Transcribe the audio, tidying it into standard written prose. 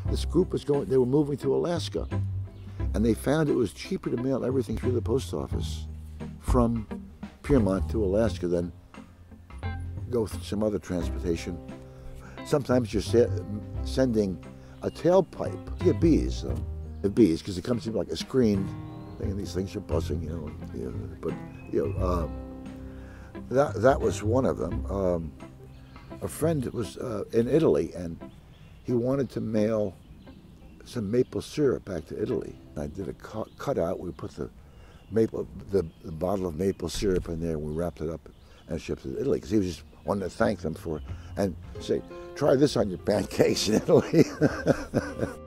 this group was going, they were moving to Alaska. And they found it was cheaper to mail everything through the post office from Piermont to Alaska than go through some other transportation. Sometimes you're sending a tailpipe. You get bees, because it comes in like a screen thing, and these things are buzzing, but that was one of them. A friend was in Italy, and he wanted to mail some maple syrup back to Italy. I did a cutout. We put the bottle of maple syrup in there, and we wrapped it up and shipped it to Italy, because he was just wanting to thank them for, and say, try this on your pancakes in Italy.